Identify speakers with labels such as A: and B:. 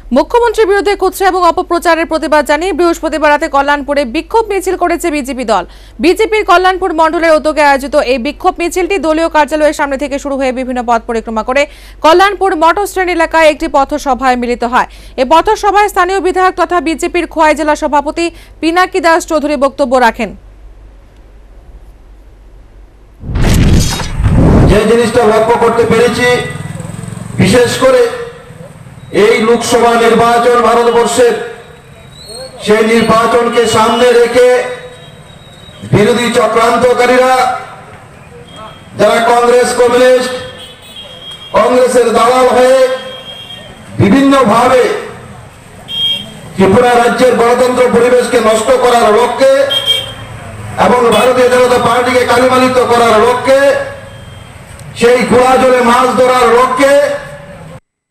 A: মুখ্যমন্ত্রীর বিরুদ্ধে কুৎসা এবং অপপ্রচারের প্রতিবাদ জানিয়ে বৃহস্পতিবার রাতে কল্যাণপুরে বিক্ষোভ মিছিল করেছে বিজেপি দল। বিজেপির কল্যাণপুর মণ্ডলের উদ্যোগে আয়োজিত এই বিক্ষোভ মিছিলটি দলীয় কার্যালয়ের সামনে থেকে শুরু হয়ে বিভিন্ন পথ পরিক্রমা করে কল্যাণপুর মোটর স্ট্যান্ড এলাকায় একটি পথসভায় মিলিত হয়। এই পথসভায় স্থানীয় বিধায়ক তথা বিজেপির খোয়াই জেলা সভাপতি পিনাকি দাস চৌধুরী বক্তব্য রাখেন।
B: যে জিনিসটা লক্ষ্য করতে পেরেছি, বিশেষ করে এই লোকসভা নির্বাচন ভারতবর্ষের, সেই নির্বাচনকে সামনে রেখে বিরোধী চক্রান্তকারীরা যারা কংগ্রেসের দালাল হয়ে বিভিন্নভাবে ত্রিপুরা রাজ্যের গণতন্ত্র পরিবেশকে নষ্ট করার লক্ষ্যে এবং ভারতীয় জনতা পার্টিকে কালিমালিত করার লক্ষ্যে, সেই ঘোড়া জলে মাছ ধরার লক্ষ্যে